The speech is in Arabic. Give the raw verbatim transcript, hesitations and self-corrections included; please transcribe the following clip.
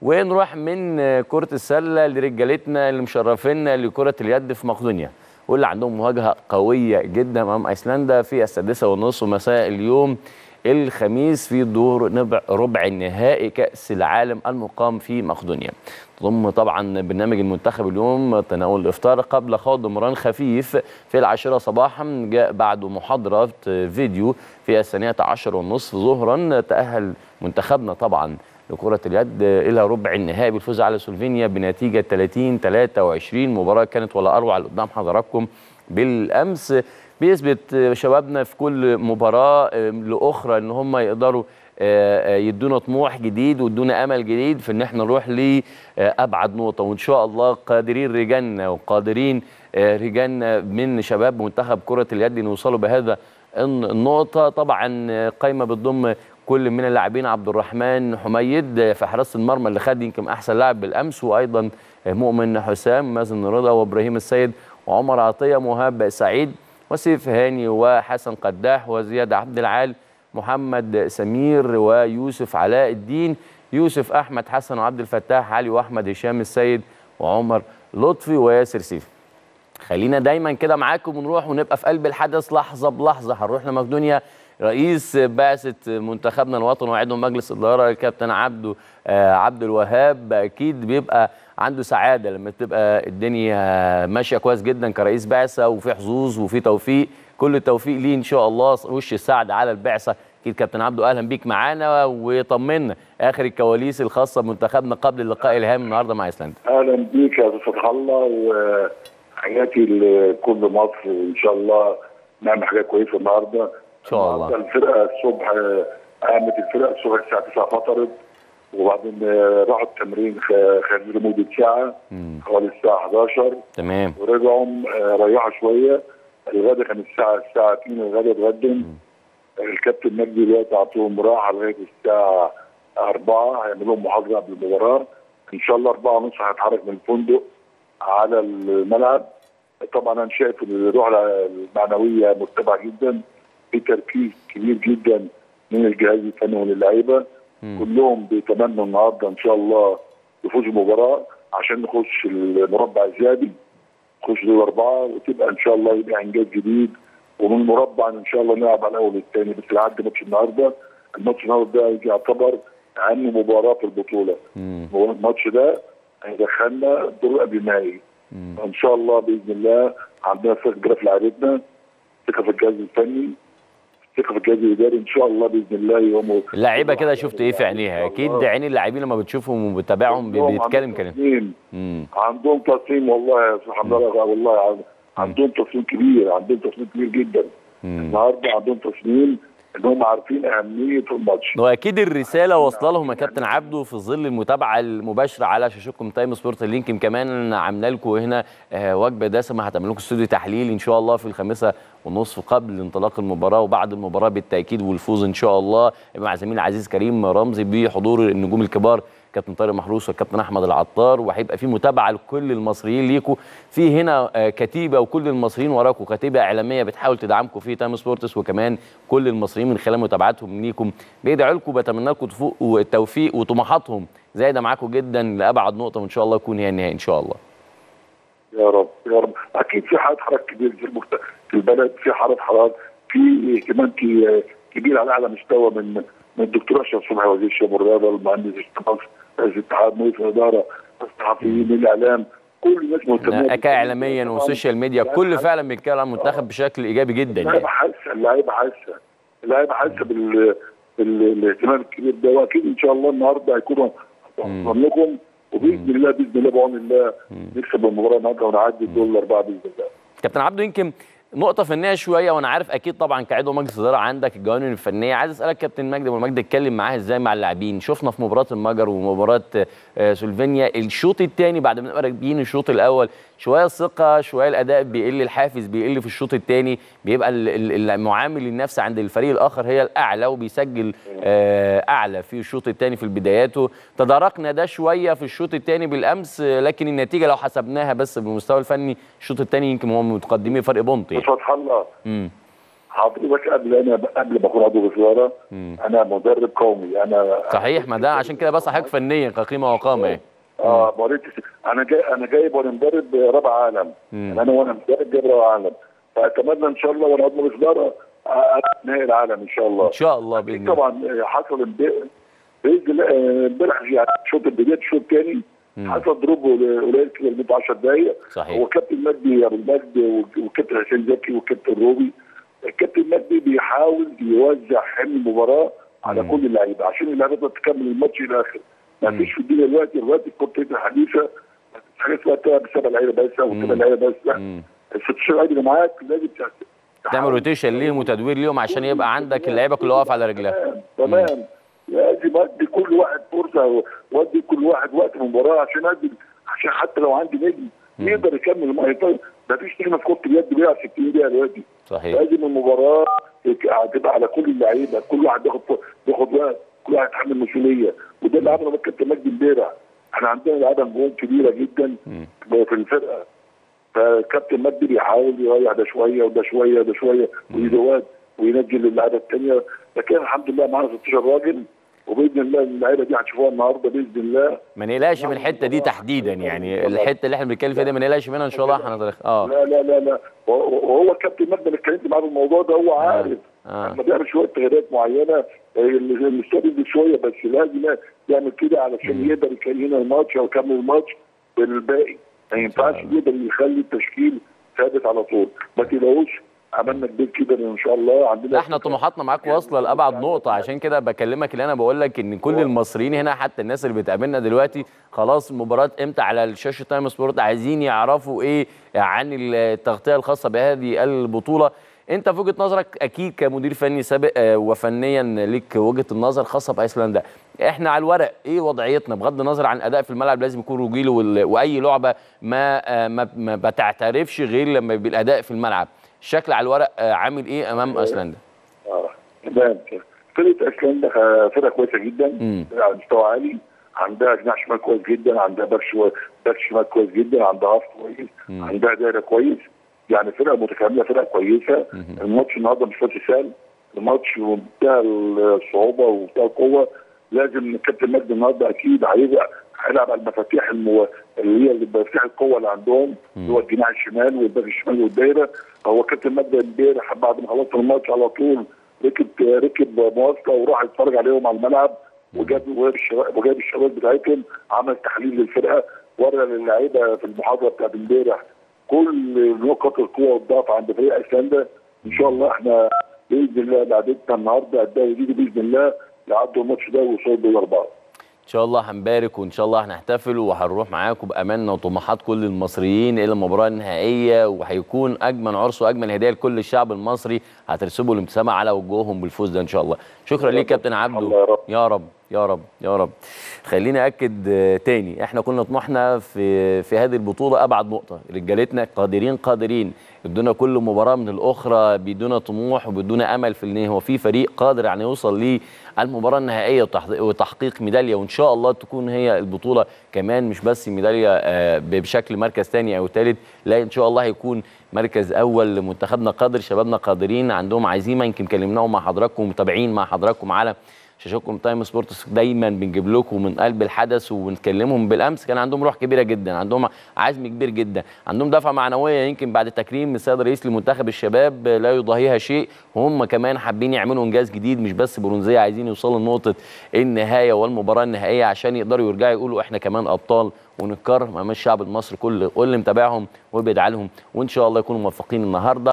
ونروح من كرة السلة لرجالتنا اللي مشرفينا لكرة اليد في مقدونيا، واللي عندهم مواجهة قوية جدا أمام أيسلندا في السادسة والنصف مساء اليوم الخميس في دور ربع النهائي كأس العالم المقام في مقدونيا. تضم طبعا برنامج المنتخب اليوم تناول الإفطار قبل خوض مران خفيف في العاشرة صباحا، جاء بعد محاضرة فيديو في الثانية عشر والنصف ظهرا. تأهل منتخبنا طبعا لكرة اليد إلى ربع النهائي بالفوز على سلوفينيا بنتيجة ثلاثين ثلاثة وعشرين. مباراة كانت ولا أروع اللي قدام حضراتكم بالأمس. بيثبت شبابنا في كل مباراة لأخرى إن هم يقدروا يدونا طموح جديد ويدونا أمل جديد في إن احنا نروح لأبعد نقطة، وإن شاء الله قادرين رجالنا وقادرين رجالنا من شباب منتخب كرة اليد نوصلوا بهذا النقطة. طبعا قايمة بتضم كل من اللاعبين عبد الرحمن حميد في حراسة المرمى اللي خد يمكن أحسن لاعب بالأمس، وأيضا مؤمن حسام، مازن رضا، وإبراهيم السيد، وعمر عطية، مهاب سعيد، وسيف هاني، وحسن قداح، وزياد عبد العال، محمد سمير، ويوسف علاء الدين، يوسف أحمد حسن، وعبد الفتاح علي، وأحمد هشام السيد، وعمر لطفي، وياسر سيف. خلينا دايما كده معاكم ونروح ونبقى في قلب الحدث لحظة بلحظة. هنروح لمقدونيا. رئيس بعثة منتخبنا الوطني وعضو مجلس الإدارة الكابتن عبده آه عبد الوهاب أكيد بيبقى عنده سعادة لما تبقى الدنيا ماشية كويس جدا كرئيس بعثة، وفي حظوظ وفي توفيق. كل التوفيق ليه إن شاء الله، وش السعد على البعثة. أكيد كابتن عبده أهلا بيك معانا، وطمنا آخر الكواليس الخاصة بمنتخبنا قبل اللقاء الهام النهارده مع أيسلندا. أهلا بيك يا أستاذ فتح الله، وحياتي لكل مصر، وإن شاء الله نعمل حاجة كويسة النهارده. ان شاء الله. الفرقه الصبح قامت الفرقه الصبح الساعه تسعة فطرت، وبعدين راحوا التمرين خلال لمده ساعه حوالي الساعه حداشر. تمام. ورجعوا ريحوا شويه. الغدا كان الساعه الساعه اتنين الغدا اتغدم. الكابتن مجدي دلوقتي عطوهم راحه لغايه الساعه أربعة، هيعملوا لهم محاضره قبل المباراه. ان شاء الله أربعة ونص هيتحرك من الفندق على الملعب. طبعا انا شايف الروح المعنويه مرتفعه جدا، في تركيز كبير جدا من الجهاز الفني واللعيبه، كلهم بيتمنوا النهارده ان شاء الله يفوزوا المباراه عشان نخش المربع الذهبي، نخش دور اربعه، وتبقى ان شاء الله يبقى انجاز جديد. ومن المربع ان شاء الله نلعب على الاول والثاني، بس العد ماتش النهارده، الماتش النهارده ده يعتبر اهم مباراه في البطوله. الماتش ده هيدخلنا الدور قبل النهائي. ان شاء الله باذن الله عندنا ثقه في لعيبتنا، ثقه في الجهاز الفني، ثقه في الجهاز الاداري. ان شاء الله باذن الله يوم اللعيبه كده شفت ايه في عينيها؟ اكيد عين اللاعبين لما بتشوفهم وبتتابعهم بيتكلم كلام. عندهم تصميم والله يا استاذ حمد الله، والله عندهم تصميم كبير، عندهم تصميم كبير جدا. النهارده عندهم تصميم ان هم عارفين اهميه الماتش. واكيد الرساله واصله لهم يا كابتن عبده في ظل المتابعه المباشره على شاشتكم تايم سبورت اللينك. كمان عامله لكم هنا وجبه دسمه، هتعمل لكم استوديو تحليل ان شاء الله في الخامسه والنصف قبل انطلاق المباراه وبعد المباراه بالتاكيد، والفوز ان شاء الله مع زميل العزيز كريم رمزي بحضور النجوم الكبار كابتن طارق محروس والكابتن احمد العطار. وهيبقى في متابعه لكل المصريين ليكم في هنا كتيبه، وكل المصريين وراكم كتيبه اعلاميه بتحاول تدعمكم في تايم سبورتس، وكمان كل المصريين من خلال متابعتهم ليكم بيدعوا لكم، بتمنى لكم التوفيق وطموحاتهم زايده معاكم جدا لابعد نقطه، وان شاء الله يكون هي النهائي ان شاء الله. يا رب يا رب. اكيد في حالات حركه كبيره في المكت... في البلد، في حالات حركه، في اهتمام كبير على اعلى مستوى من من الدكتور اشرف صبحي وزير الشباب والرياضه، المهندس اشتراك رئيس الاتحاد، مجلس الاداره، الصحفيين، الاعلام، كل الناس مهتمه كاعلاميا والسوشيال ميديا، كل فعلا بيتكلم عن المنتخب بشكل ايجابي جدا. اللعيبه حاسه اللعيبه حاسه اللعيبه حاسه بال... بالاهتمام الكبير ده، واكيد ان شاء الله النهارده هيكونوا ضمن لكم، وباذن الله باذن الله بعون الله نكسب المباراه النهارده ونعدي الدور الاربعه باذن الله. كابتن عبده، يمكن نقطة فنية شوية، وأنا عارف أكيد طبعا كعضو مجلس إدارة عندك الجوانب الفنية، عايز أسألك كابتن مجدي والمجدي اتكلم معاه إزاي مع اللاعبين؟ شفنا في مباراة المجر ومباراة سلوفينيا الشوط الثاني بعد ما نبقى راكبين الشوط الأول شوية الثقة، شوية الأداء بيقل، الحافز بيقل في الشوط الثاني، بيبقى المعامل النفسي عند الفريق الآخر هي الأعلى، وبيسجل أعلى في الشوط الثاني في بداياته. تداركنا ده شوية في الشوط الثاني بالأمس، لكن النتيجة لو حسبناها بس بالمستوى الفني الشوط الثاني يمكن هم متقدمين فرق بونت يعني. فتح الله. امم حضرتك قبل انا قبل ما اكون عضو في الوزاره انا مدرب قومي. انا صحيح، ما ده عشان كده بس حضرتك فنيا كقيمه وقامه يعني. اه بوريت انا جاي انا جايب وانا مدرب رابع عالم. يعني انا وانا مدرب جايب رابع عالم، فاتمنى ان شاء الله وانا عضو في الوزاره نهائي العالم ان شاء الله. ان شاء الله باذن الله. طبعا حصل باذن الله امبارح يعني شوط بدايه الشوط الثاني حصل دروب قليل كده لمده عشر دقائق. صحيح. هو كابتن مجدي ابو المجد والكابتن حسين زكي والكابتن روبي، الكابتن مجدي بيحاول يوزع حمل المباراه على مم. كل اللعيبه عشان اللعيبه تكمل الماتش للاخر. ما فيش في الدنيا دلوقتي دلوقتي الكره الحديثه حاجه اسمها تلعب بسبع لعيبه بس او ثمان لعيبه بس، لا ال ستاشر لعيبه اللي معاك لازم تعمل روتيشن ليهم وتدوير ليهم عشان يبقى عندك اللعيبه كلها واقفه على رجلها. تمام تمام. لازم ادي كل واحد فرصه وادي كل واحد وقت المباراه عشان ادي عشان حتى لو عندي نجم يقدر يكمل المباراه. ما فيش نجم في كره اليد بيلعب ستين دقيقه دلوقتي. صحيح. لازم المباراه هتبقى على كل اللعيبه، كل واحد ياخد ياخد وقت، كل واحد يتحمل مسؤوليه، وده اللي عمله الكابتن مجدي امبارح. احنا عندنا لعيبه نجوم كبيره جدا في الفرقه، فالكابتن مجدي بيحاول يريح ده شويه وده شويه وده شويه ويزود وينجل اللعيبه الثانيه، لكن الحمد لله معانا ستاشر راجل وباذن الله اللعيبه دي هتشوفوها النهارده باذن الله. ما نقلقش من الحته دي تحديدا، يعني الحته اللي احنا بنتكلم فيها دي ما نقلقش منها ان شاء الله. احنا اه لا لا لا لا وهو الكابتن مجدي اللي اتكلمت معاه في الموضوع ده هو عارف آه. لما بيعمل شويه تغييرات معينه الاستاد شويه بس لازم يعمل كده علشان يقدر يكمل الماتش او يكمل الماتش بالباقي. ما ينفعش يقدر يخلي التشكيل ثابت على طول. ما تقلقوش عملنا كبير كده ان شاء الله. عندنا احنا طموحاتنا معاك واصله لابعد نقطه، عشان كده بكلمك اللي انا بقول لك ان كل المصريين هنا حتى الناس اللي بتقابلنا دلوقتي خلاص المباراه امتى على شاشه تايم سبورت عايزين يعرفوا ايه عن التغطيه الخاصه بهذه البطوله. انت في وجهه نظرك اكيد كمدير فني سابق وفنيا ليك وجهه النظر خاصه بايسلندا، احنا على الورق ايه وضعيتنا بغض النظر عن الاداء في الملعب؟ لازم يكون رجيل واي لعبه ما ما بتعترفش غير لما يبقى الاداء في الملعب. الشكل على الورق عامل ايه امام ايسلندا؟ اه تمام. فرقه ايسلندا فرقه كويسه جدا على مستوى عالي، عندها جناح شمال كويس جدا، عندها باك باك شمال كويس جدا، عندها هاف كويس، عندها دايره كويس، يعني فرقه متكامله، فرقه كويسه. الماتش النهارده مش ماتش سهل، الماتش بمنتهى الصعوبه وبمنتهى القوه. لازم الكابتن مجدي النهارده اكيد هيبقى هيلعب على المفاتيح المو... اللي هي مفاتيح القوه اللي عندهم اللي هو الجناح الشمال والباك الشمال والدايره. هو كابتن مجدي امبارح بعد ما خلصنا الماتش على طول ركب ركب مواصله وراح يتفرج عليهم على الملعب وجاب وجاب الشباب بتاعتهم، عمل تحليل للفرقه، ورى للعيبه في المحاضره بتاعت امبارح كل نقط القوه والضعف عند فريق ايسلندا. ان شاء الله احنا باذن الله لعبتنا النهارده اداء جديد باذن الله يعدوا الماتش ده ويوصلوا بالاربعه. ان شاء الله هنبارك وان شاء الله هنحتفل وهنروح معاكم باماننا وطموحات كل المصريين الى المباراه النهائيه، وهيكون اجمل عرس واجمل هديه لكل الشعب المصري هترسبوا الابتسامه على وجوههم بالفوز ده ان شاء الله. شكرا ليك كابتن عبده. يا رب يا رب يا رب يا رب. خليني اكد تاني احنا كنا طموحنا في في هذه البطوله ابعد نقطه، رجالتنا قادرين قادرين ادونا كل مباراه من الاخرى بدون طموح وبدون امل في ان هو في فريق قادر يعني يوصل للمباراه النهائيه وتحقيق ميداليه، وان شاء الله تكون هي البطوله كمان مش بس ميداليه بشكل مركز ثاني او ثالث، لا ان شاء الله هيكون مركز اول لمنتخبنا قادر، شبابنا قادرين عندهم عزيمه. يمكن كلمناهم مع حضراتكم ومتابعين مع حضراتكم على شاشتكم تايم سبورتس، دايما بنجيب لكم من قلب الحدث وبنكلمهم. بالامس كان عندهم روح كبيره جدا، عندهم عزم كبير جدا، عندهم دفعه معنويه يمكن بعد تكريم السيد الرئيس لمنتخب الشباب لا يضاهيها شيء، وهم كمان حابين يعملوا انجاز جديد مش بس برونزيه، عايزين يوصلوا لنقطه النهايه والمباراه النهائيه عشان يقدروا يرجعوا يقولوا احنا كمان ابطال ونتكرم امام الشعب المصري كله واللي متابعهم وبيدعي لهم، وان شاء الله يكونوا موفقين النهارده.